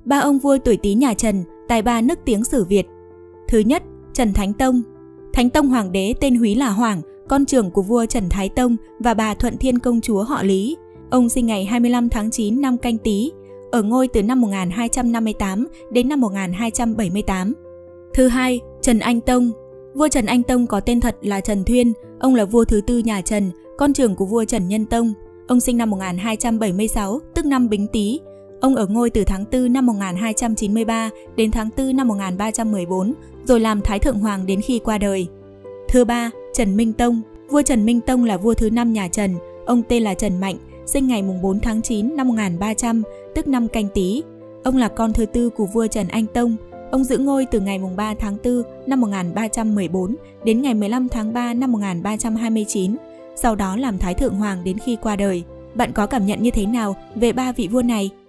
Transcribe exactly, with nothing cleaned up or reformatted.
Ba ông vua tuổi Tý nhà Trần, tài ba nức tiếng sử Việt. Thứ nhất, Trần Thánh Tông. Thánh Tông hoàng đế tên Húy là Hoảng, con trưởng của vua Trần Thái Tông và bà Thuận Thiên công chúa họ Lý. Ông sinh ngày hai mươi lăm tháng chín năm Canh Tý, ở ngôi từ năm một nghìn hai trăm năm mươi tám đến năm một nghìn hai trăm bảy mươi tám. Thứ hai, Trần Anh Tông. Vua Trần Anh Tông có tên thật là Trần Thuyên, ông là vua thứ tư nhà Trần, con trưởng của vua Trần Nhân Tông. Ông sinh năm một nghìn hai trăm bảy mươi sáu, tức năm Bính Tý. Ông ở ngôi từ tháng tư năm một nghìn hai trăm chín mươi ba đến tháng tư năm một nghìn ba trăm mười bốn, rồi làm Thái Thượng Hoàng đến khi qua đời. Thứ ba, Trần Minh Tông. Vua Trần Minh Tông là vua thứ năm nhà Trần, ông tên là Trần Mạnh, sinh ngày bốn tháng chín năm một nghìn ba trăm, tức năm Canh Tý. Ông là con thứ tư của vua Trần Anh Tông. Ông giữ ngôi từ ngày ba tháng tư năm một nghìn ba trăm mười bốn đến ngày mười lăm tháng ba năm một nghìn ba trăm hai mươi chín, sau đó làm Thái Thượng Hoàng đến khi qua đời. Bạn có cảm nhận như thế nào về ba vị vua này?